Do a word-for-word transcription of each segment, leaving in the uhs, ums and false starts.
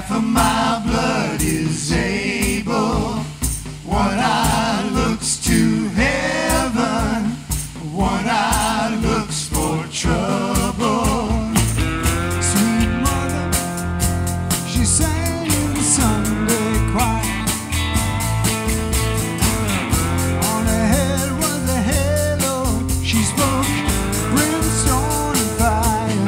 half of my blood is able. One eye looks to heaven, one eye looks for trouble. Sweet mother, she sang in the Sunday choir. On her head was a halo, she spoke brimstone and fire.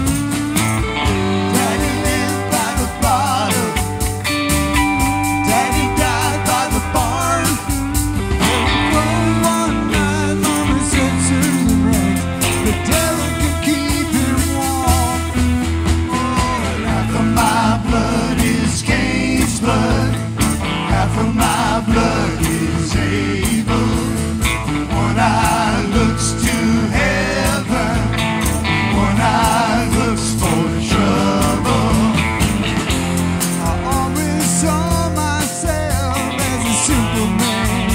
Daddy lived by the bottle, Daddy died by the barn. From one night, Mama said, "Susan Ray, the devil can keep him warm." Half of my blood is Cain's blood, half of my blood is Abel. One eye looks to heaven, one eye looks for trouble. I always saw myself as a Superman.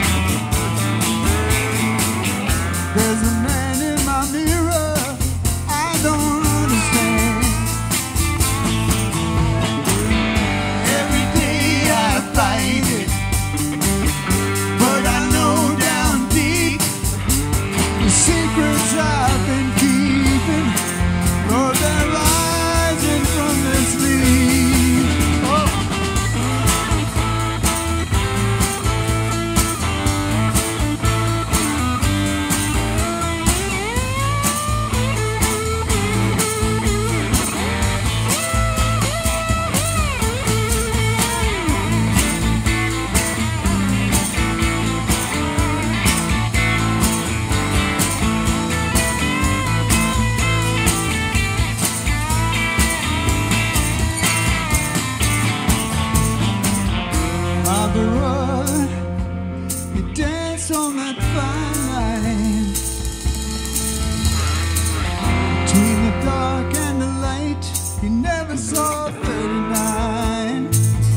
There's a man in my mirror I don't understand. Every day I fight it, but I know down deep The secrets I've been keeping, Lord, they're rising from this sleep. Oh. Barbara Rudd, you danced on that fine line between the dark and the light. You never saw thirty-nine.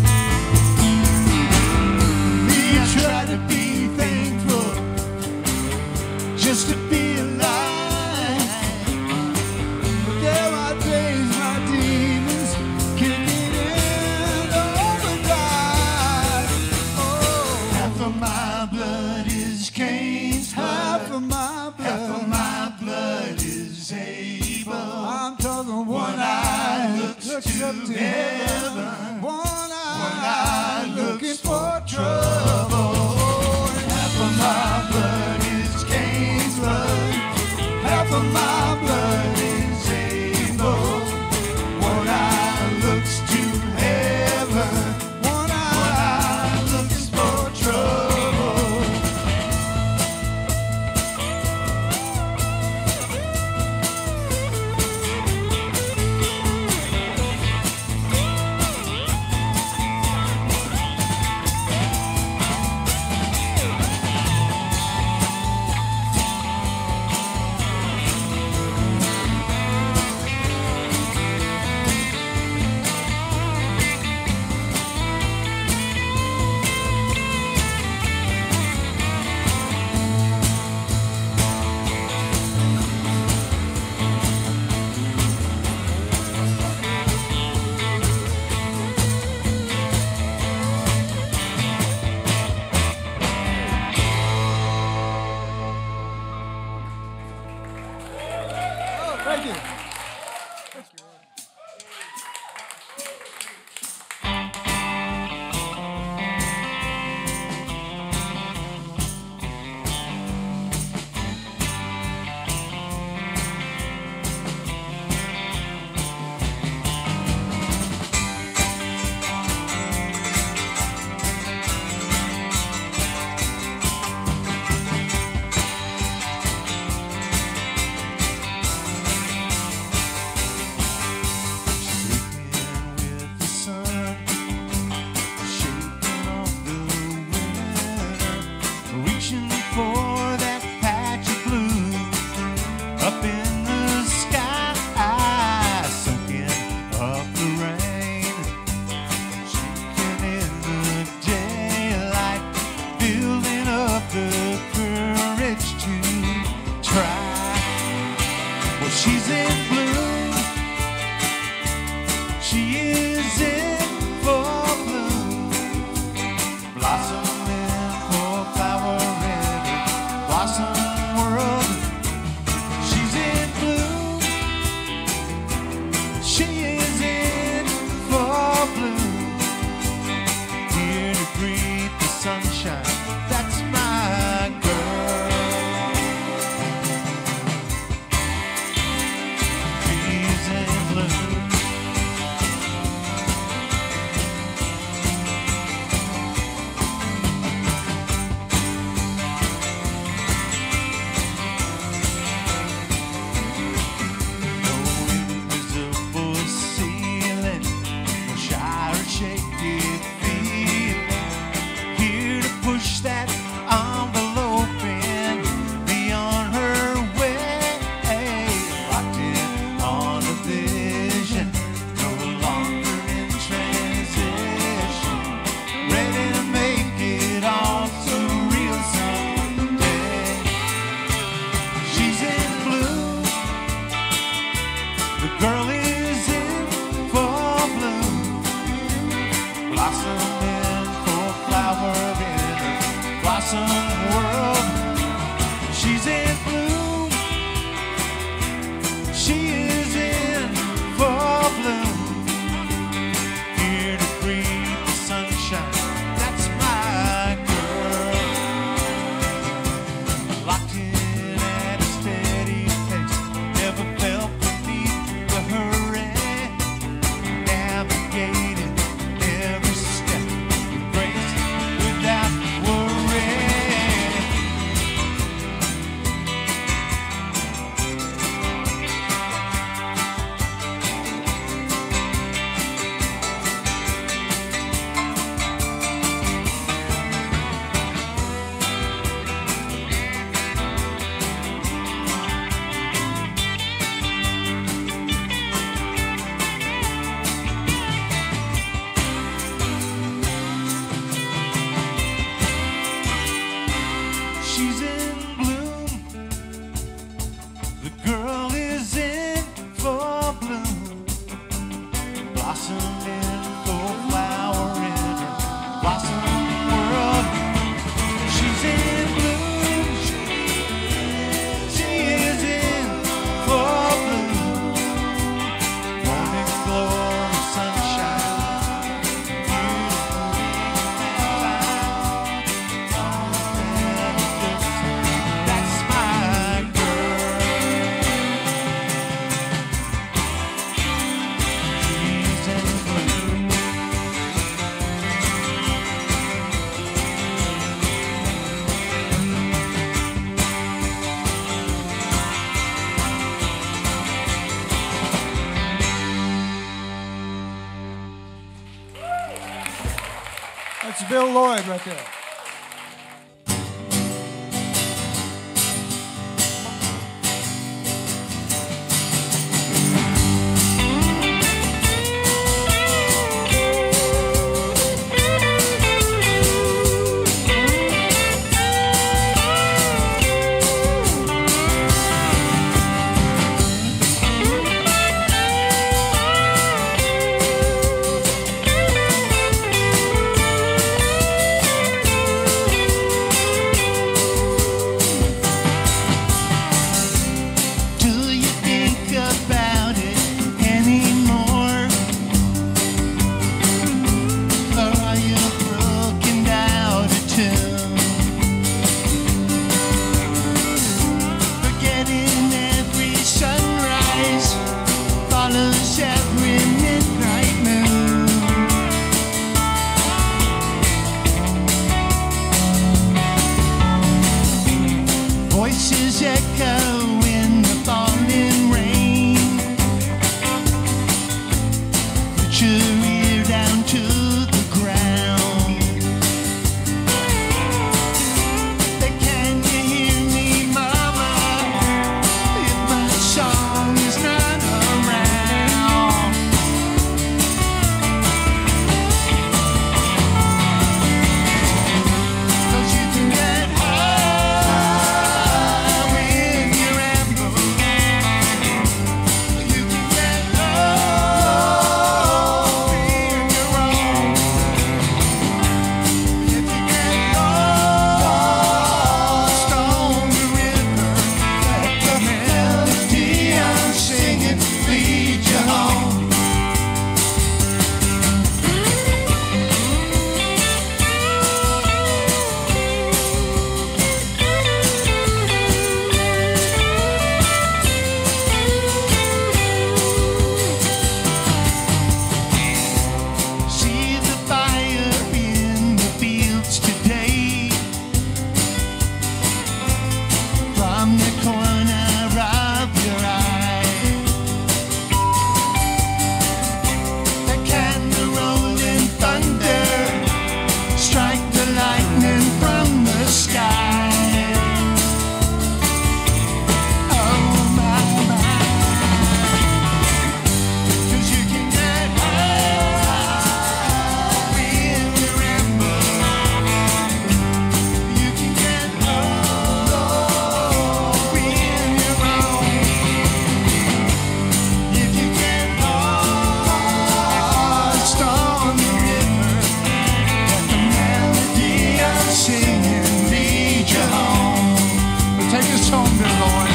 me. I try to be thankful just to be alive. But there are days my demons kicking in overdrive. Oh, Half of my blood is Cain's half blood, of my half of blood. my blood is Abel. I'm talking one, One eye eye looks looks to up to heaven, heaven, one one eye eye looking looks for for trouble. Half of my blood is Cain's blood, half of my blood is Abel. One eye looks to heaven, One one eye eye looks for trouble. Thank you. She's in bloom, she is in The girl is in full bloom, blossoming, full flower in her blossoming world. She's in bloom, she is in full bloom. Morning glory, sunshine, beautiful time. That's my girl. She's in bloom. That's Bill Lloyd right there. Do you think about it anymore? Or are you broken down a tune? Forgetting every sunrise follows every midnight moon. Voices echo in the falling rain. Put your ear down to the ground. Can you hear me, mama, if my song is not around? 'Cause you can get high when you ramble. You can get low when you're wrong. If you get lost on the river, let the melody I'm singing lead you home. See the fire in the fields today. From the corner of your eye, can the rolling thunder strike the lightning from the sky? Oh my, my. 'Cause you can get high when you ramble. You can get low when you're wrong. If you get lost on the river, let the melody I'm singing lead you home. Take us home, dear Lord.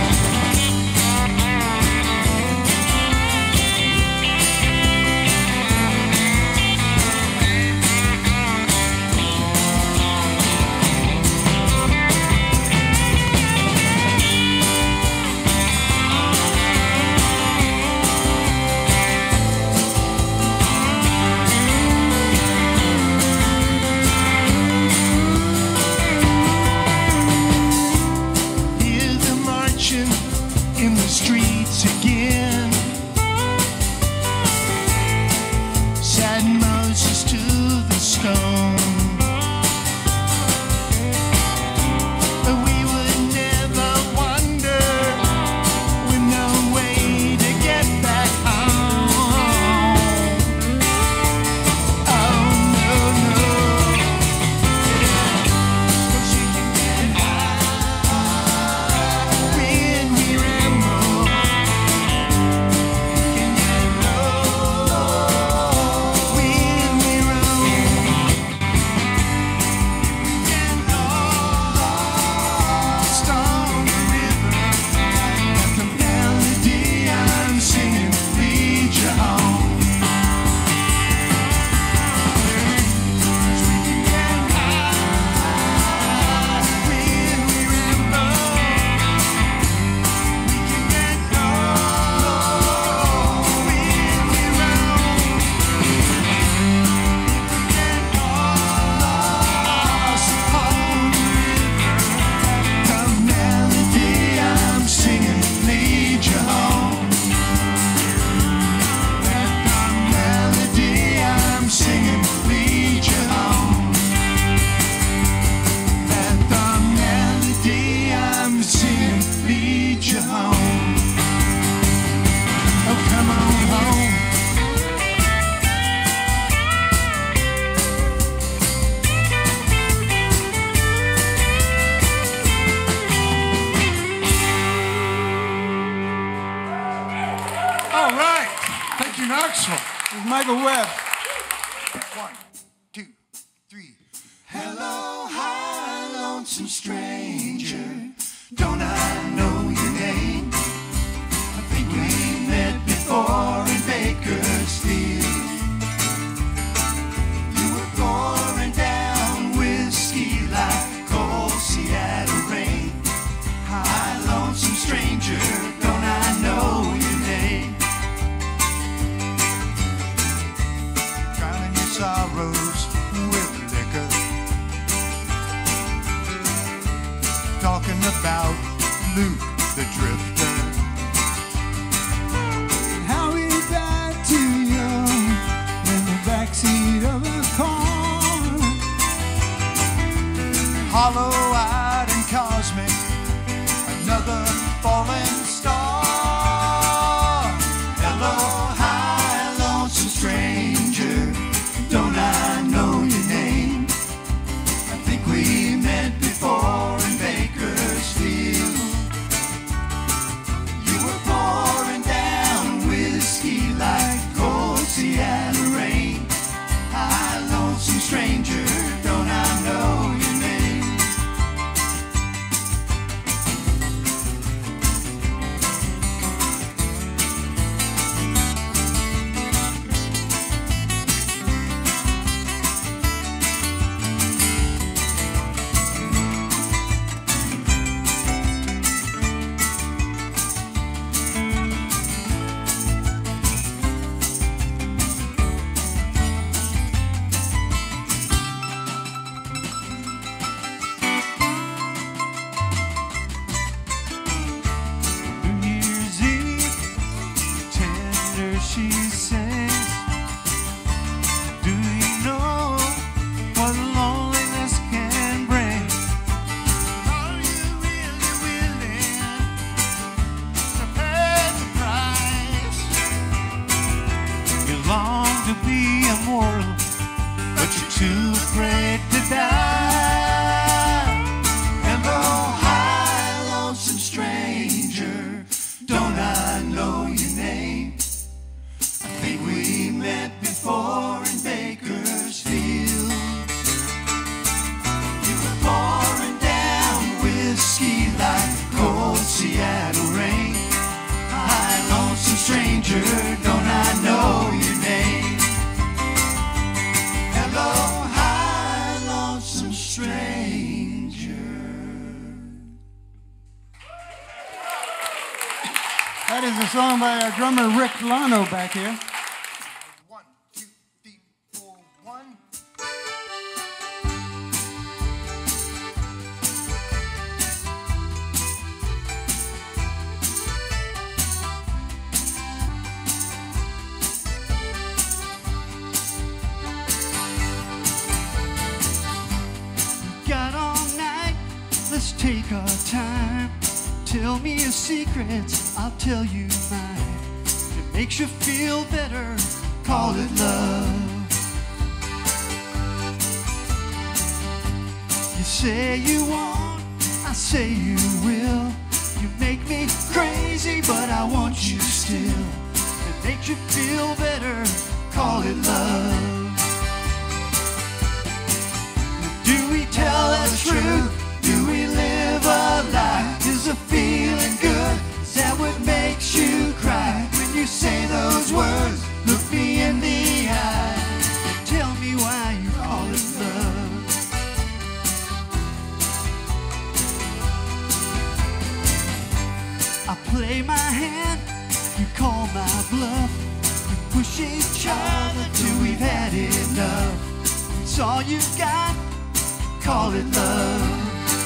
Hear the marching in the streets again. Sad Moses to the stone. We would never wonder with no way to get back home. Oh no, no. 'Cause you can get high when we ramble. All right. Thank you, Knoxville. This is Michael Webb. One, two, three. Hello, hi, lonesome stranger. Don't I know your name? I think we met before in Bakersfield. You were pouring down whiskey like cold Seattle rain. Hi, lonesome stranger, don't I know your name? Drowning your sorrows with liquor. Talking about Luke the Drifter. How he died too young in the backseat of a car. Hollow-eyed and cosmic, another falling star. Hello, hi, lonesome stranger. Don't I know your name? I think we met before in Bakersfield. You were pouring down whiskey like cold Seattle rain. Hi, lonesome stranger. Don't I know your name? New Year's Eve, tender she sings. Do you know what loneliness can bring? Are you really willing to pay the price? You long to be immortal, but you're too afraid to die. Hello, hi, lonesome stranger. Don't I know your name? I think we met before in Bakersfield. You were pouring down whiskey like cold Seattle rain. Hi, lonesome stranger. Don't I know your name? Hello, hi, lonesome stranger. That is a song by our drummer Rick Lano back here. One, two, three, four, one. Got all night, let's take our time. Tell me your secrets, I'll tell you mine. If it makes you feel better, call it love. You say you won't, I say you will. You make me crazy, but I want you still. If it makes you feel better, call it love. Do we tell the truth? Do we live a lie? Is the feeling good? Is that what makes you cry? When you say those words, look me in the eye. Tell me why you call it love. I play my hand, you call my bluff. We push each other till we've had enough. It's all you've got, call it love.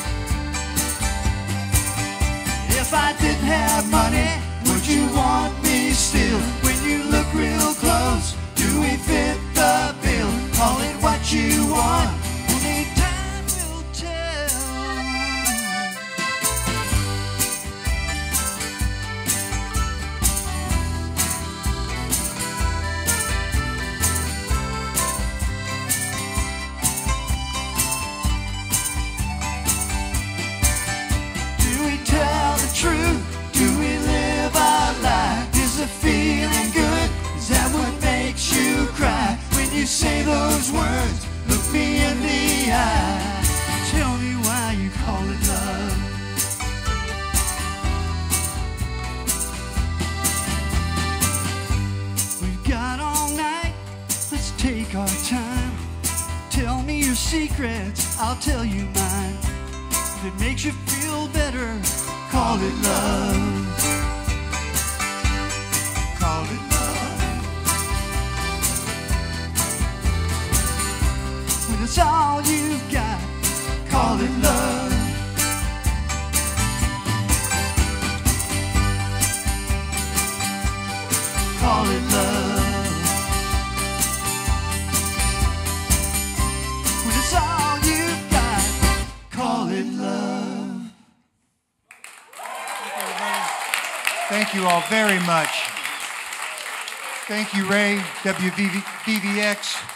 If I didn't have money, would you want me still? When you look real close, do we fit the bill? Call it what you want, only time will tell. Do we tell the truth? Do we live our life? those words, look me in the eye. Tell me why you call it love. We've got all night, let's take our time. Tell me your secrets, I'll tell you mine. If it makes you feel better, call it love. Call it love. When it's all you've got, call it love. Call it love. When it's all you've got, call it love. Thank you all very much. Thank you, Ray, W V V X.